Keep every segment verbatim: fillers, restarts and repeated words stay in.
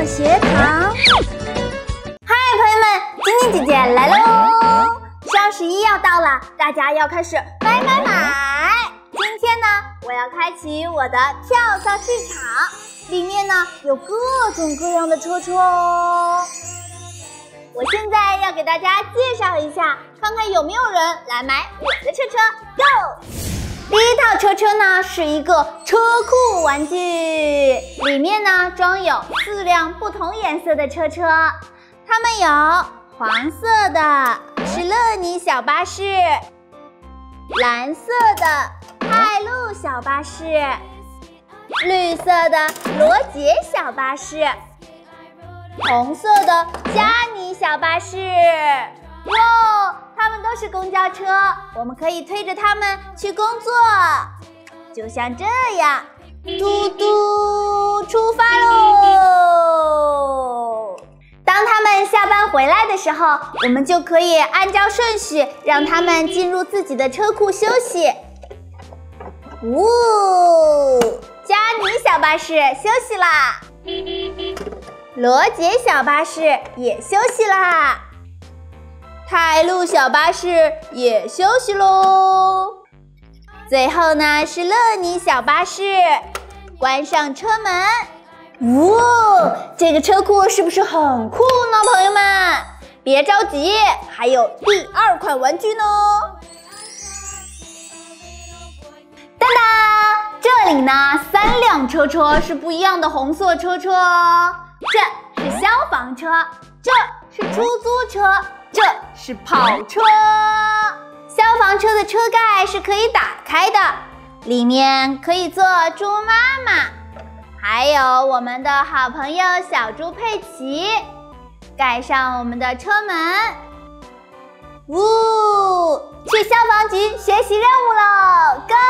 乐学堂。嗨，朋友们，晶晶姐姐来喽！双十一要到了，大家要开始买买买。今天呢，我要开启我的跳蚤市场，里面呢有各种各样的车车哦。我现在要给大家介绍一下，看看有没有人来买我的车车 ，Go！ 第一套车车呢是一个车库玩具，里面呢装有四辆不同颜色的车车，它们有黄色的是乐妮小巴士，蓝色的泰路小巴士，绿色的罗杰小巴士，红色的佳妮小巴士。哇，它们都是公交车，我们可以推着它们去工作，就像这样，嘟嘟，出发喽！当他们下班回来的时候，我们就可以按照顺序让他们进入自己的车库休息。呜，佳妮小巴士休息啦，罗杰小巴士也休息啦，泰路小巴士也休息喽。最后呢是乐妮小巴士，关上车门。哇，这个车库是不是很酷呢，朋友们？别着急，还有第二款玩具呢。当当，这里呢三辆车车是不一样的红色车车哦，这是消防车，这是出租车，这是跑车。消防车的车盖是可以打开的，里面可以坐猪妈妈，还有我们的好朋友小猪佩奇。盖上我们的车门，呜，去消防局学习任务喽 ，Go！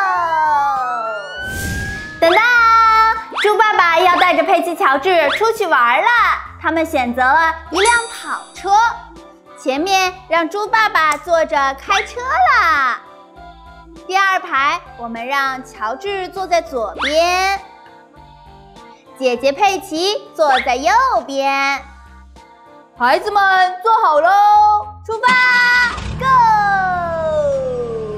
等等，猪爸爸要带着佩奇、乔治出去玩了，他们选择了一辆跑车。前面让猪爸爸坐着开车啦，第二排我们让乔治坐在左边，姐姐佩奇坐在右边。孩子们坐好喽，出发 ，Go！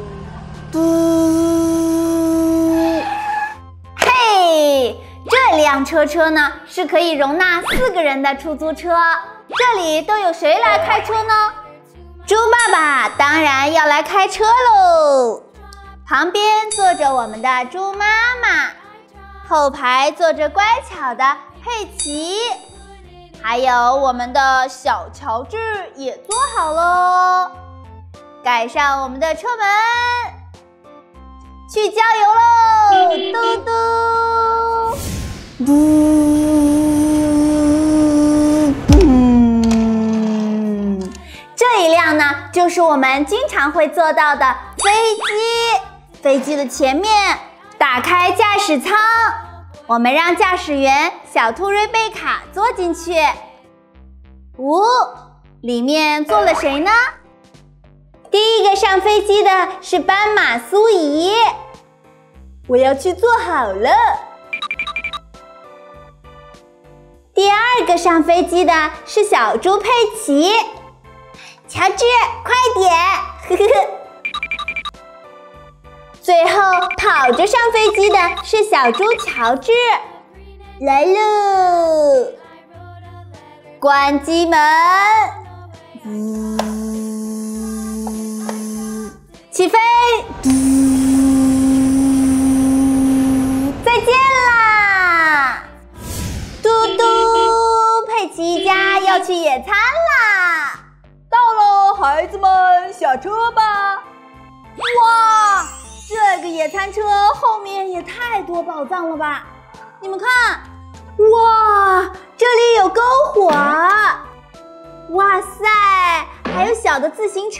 嘟，嘿，这辆车车呢是可以容纳四个人的出租车。这里都有谁来开车呢？猪爸爸当然要来开车喽。旁边坐着我们的猪妈妈，后排坐着乖巧的佩奇，还有我们的小乔治也坐好喽。盖上我们的车门，去郊游喽！嘟嘟嘟。这一辆呢，就是我们经常会坐到的飞机。飞机的前面打开驾驶舱，我们让驾驶员小兔瑞贝卡坐进去。哦，里面坐了谁呢？第一个上飞机的是斑马苏怡，我要去坐好了。第二个上飞机的是小猪佩奇。乔治，快点！呵呵呵。最后跑着上飞机的是小猪乔治，来喽！关机门，嗯、起飞，嗯、再见啦！嘟嘟，佩奇一家要去野餐啦！到了，孩子们，下车吧！哇，这个野餐车后面也太多宝藏了吧！你们看，哇，这里有篝火，哇塞，还有小的自行车，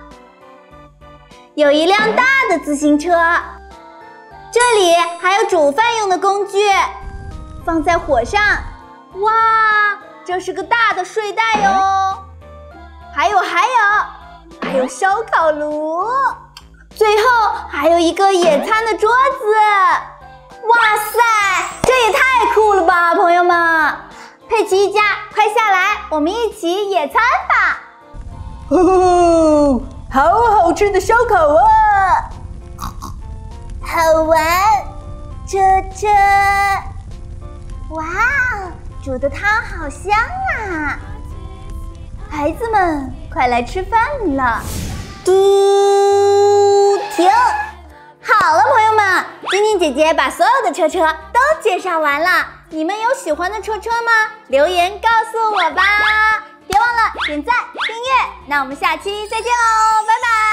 有一辆大的自行车，这里还有煮饭用的工具，放在火上。哇，这是个大的睡袋哟！还有还有还有烧烤炉，最后还有一个野餐的桌子。哇塞，这也太酷了吧，朋友们！佩奇一家，快下来，我们一起野餐吧！ 哦，好好吃的烧烤啊！ 好玩，这这，哇，煮的汤好香啊！孩子们，快来吃饭了！嘟，停！好了，朋友们，晶晶姐姐把所有的车车都介绍完了。你们有喜欢的车车吗？留言告诉我吧！别忘了点赞、订阅。那我们下期再见喽，拜拜！